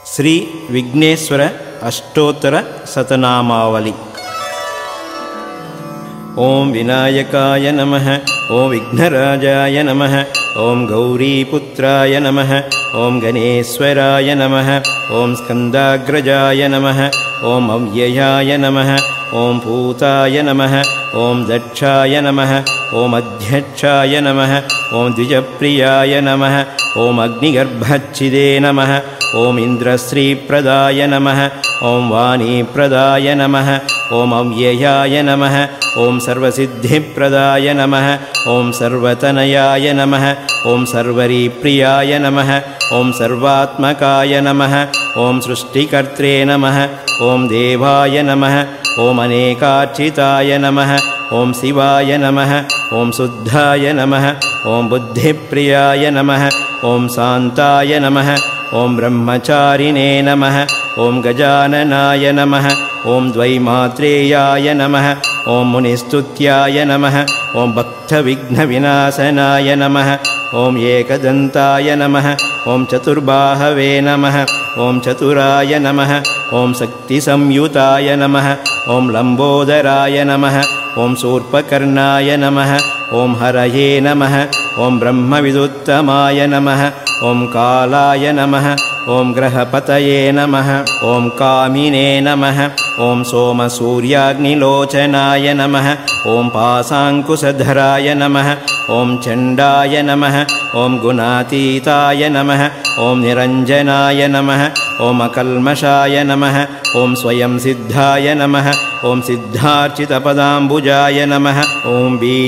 श्री विघ्नेश्वर अष्टोत्तर शतनामावली। ओं विनायकाय नमः। ओं विघ्नराजाय नमः। ओं गौरीपुत्राय नमः। ओं गणेश्वराय नमः। ओं स्कन्दाग्रजाय नमः। ओं अव्ययाय नमः। ओं भूताय नमः। ओं दक्षाय नमः। ओं अध्यक्षाय नमः। ओं द्विजप्रियाय नमः। ओं अग्निगर्भच्छिदे नमः। ओं इन्द्रश्रीप्रदाय नमः। ओं वाणीप्रदाय नमः। ओं अव्ययाय नमः। ओं सर्वसिद्धिप्रदाय नमः। ओं सर्वतनयाय नमः। ओं सर्वरीप्रियाय नमः। ओं सर्वात्मकाय नमः। ओं सृष्टिकर्त्रे नमः। ओं देवाय नमः। ओं अनेकार्चिताय नमः। ओं शिवाय नमः। ओं शुद्धाय नमः। ओं बुद्धिप्रियाय नमः। ओं शान्ताय नमः। ओं ब्रह्मचारिणे नमः। ओं गजाननाय नमः। ओं द्वैमात्रेयाय नमः। ओं मुनिस्तुत्याय नमः। ओं भक्तविघ्नविनाशनाय नमः। ओं एकदन्ताय नमः। ओं चतुर्बाहवे नमः। ओं चतुराय नमः। ओं शक्तिसंयुताय नमः। ओं लम्बोदराय नमः। ओं शूर्पकर्णाय नमः। ओं हरये नमः। ओं ब्रह्मविदुत्तमाय नमः। ओं कालाय नमः। ओं ग्रहपतये नमः। ओं कामिने नमः। ओं सोमसूर्याग्निलोचनाय नमः। ओं पाशाङ्कुशधराय नमः। ओं चण्डाय नमः। ओं गुणातीताय नमः। ओं निरञ्जनाय नमः। ओं अकल्मषाय नमः। ओं स्वयं सिद्धाय नमः। ओं सिद्धार्चितपदाम्बुजाय नमः। ओं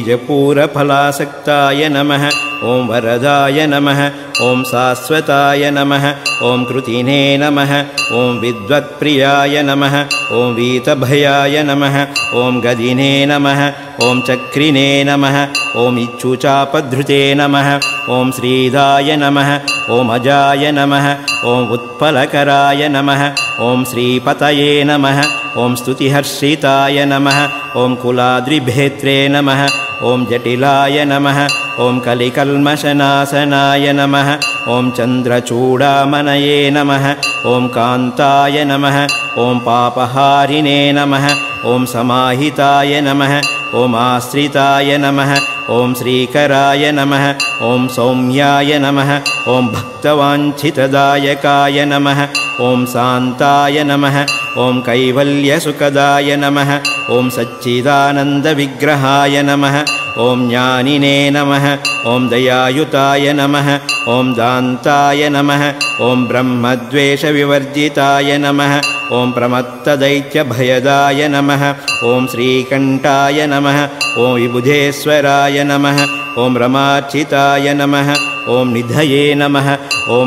बीजपूरफलासक्ताय नमः। ओं वरदाय नमः। ओं शाश्वताय नमः। ओं कृतिने नमः। ओं विद्वत्प्रियाय नमः। ओं वीतभयाय नमः। ओं गदिने नमः। ओं चक्रिने नमः। ओं इच्छुचापधृते नमः। ओं श्रीदाय नमः। ओं अजाय नमः। ओं उत्पलकराय नमः। ओं श्रीपतये नमः। ओं स्तुतिहर्षिताय नमः। ओं कुलाद्रिभेत्रे नमः। ओं जटिलाय नमः। ओं कलिकल्मषनाशनाय नमः। ओं चन्द्रचूडामणये नमः। ओं कान्ताय नमः। ओं पापहारिणे नमः। ओं समाहिताय नमः। ओं आश्रिताय नमः। ओं श्रीकराय नमः। ओं सौम्याय नमः। ओं भक्तवाञ्छितदायकाय नमः। ओं शान्ताय नमः। ओं कैवल्यसुखदाय नमः। ओं सच्चिदानन्दविग्रहाय नमः। ओं ज्ञानिने नमः। ओं दयायुताय नमः। ओं दान्ताय नमः। ओं ब्रह्मद्वेषविवर्जिताय नमः। ओं प्रमत्तदैत्यभयदाय नमः। ओं श्रीकण्ठाय नमः। ओं विबुधेश्वराय नमः। ओं रमार्चिताय नमः। ओं निधये नमः। ओं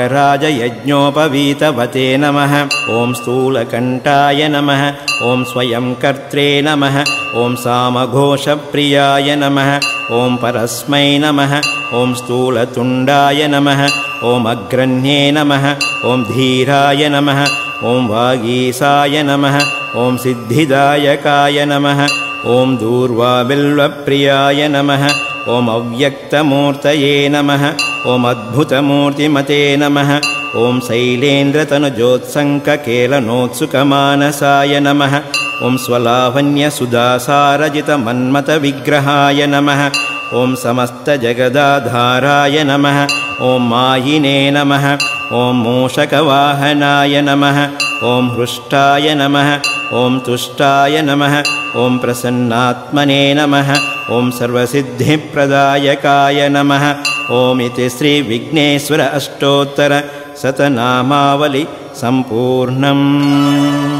नागराजयज्ञोपवीतवते नमः। ओं स्थूलकण्ठाय नमः। ओं स्वयंकर्त्रे नमः। ओं सामघोषप्रियाय नमः। ओं परस्मै नमः। ओं स्थूलतुण्डाय नमः। ओं अग्रण्ये नमः। ओं धीराय नमः। ओं वागीसाय नमः। ओं सिद्धिदायकाय नमः। ओं दूर्वाबिल्वप्रियाय नमः। ओं अव्यक्तमूर्तये नमः। ओं अद्भुतमूर्तिमते नमः। ओं शैलेन्द्रतनुजोत्सङ्ककेलनोत्सुकमानसाय नमः। ओं स्वलावण्यसुधासारजितमन्मथविग्रहाय नमः। ओं समस्तजगदाधाराय नमः। ओं मायिने नमः। ओं मूषकवाहनाय नमः। ओं हृष्टाय नमः। ओं तुष्टाय नमः। ओं प्रसन्नात्मने नमः। ओं सर्वसिद्धिप्रदायकाय नमः। ओं इति श्रीविघ्नेश्वर अष्टोत्तर शतनामावली सम्पूर्णम्।